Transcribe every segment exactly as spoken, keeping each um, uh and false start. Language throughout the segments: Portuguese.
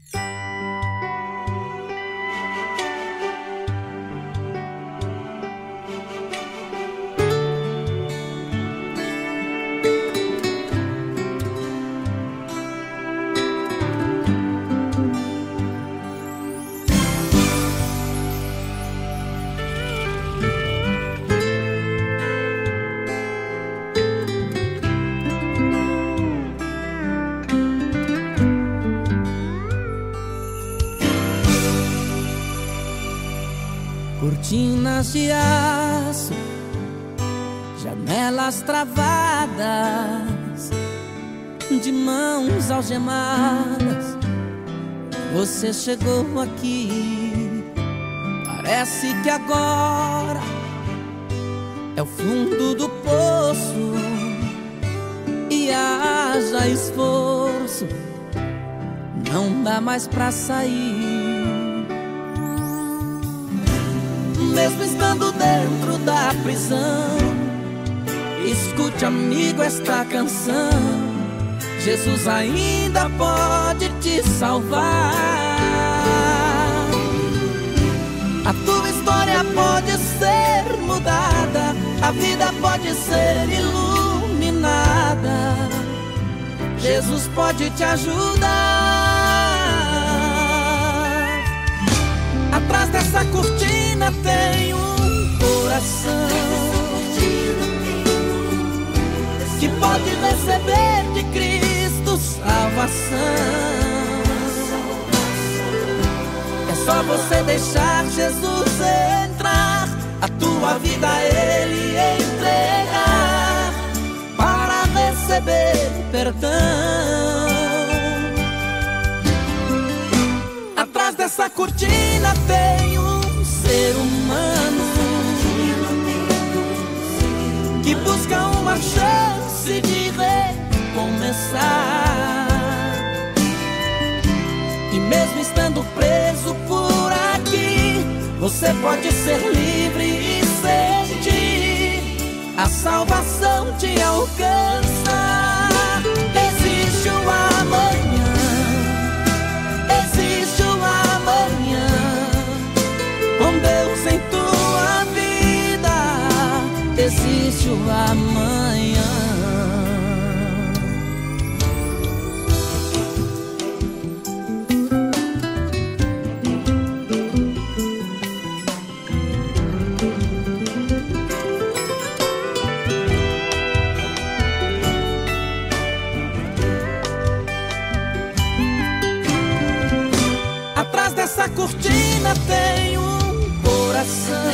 Cortinas de aço, janelas travadas, de mãos algemadas, você chegou aqui. Parece que agora é o fundo do poço e haja esforço, não dá mais pra sair. Mesmo estando dentro da prisão, escute, amigo, esta canção. Jesus ainda pode te salvar. A tua história pode ser mudada, a vida pode ser iluminada. Jesus pode te ajudar. Atrás dessa cortina tem um coração que pode receber de Cristo salvação. É só você deixar Jesus entrar, a tua vida a Ele entregar, para receber perdão. Atrás dessa cortina tem um ser humano que busca uma chance de recomeçar. E mesmo estando preso por aqui, você pode ser livre e sentir a salvação te alcançar. Existe o amanhã, existe o amanhã, com Deus em tua vida, existe o amanhã. Atrás dessa cortina tem um coração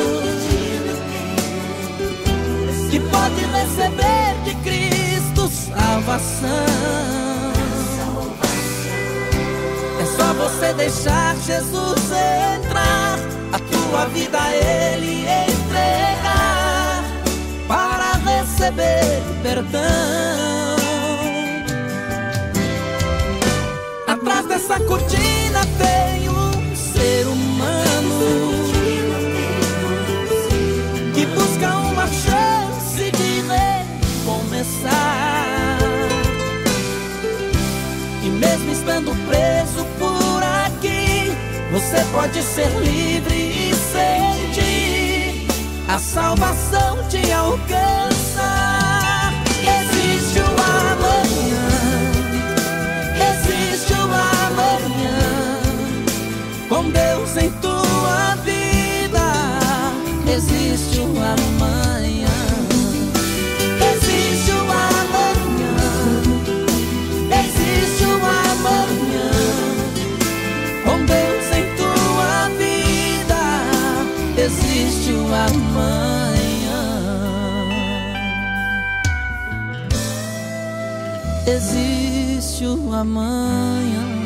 que pode receber de Cristo salvação. É só você deixar Jesus entrar, a tua vida a Ele entregar, para receber perdão. Atrás dessa cortina tem um ser humano que busca uma chance de recomeçar. E mesmo estando preso por aqui, você pode ser livre e sentir a salvação te alcançar. Existe o amanhã, existe o amanhã, com Deus em tua vida, existe o amanhã. Existe o amanhã, existe o amanhã, com Deus em tua vida, existe o amanhã. Existe o amanhã.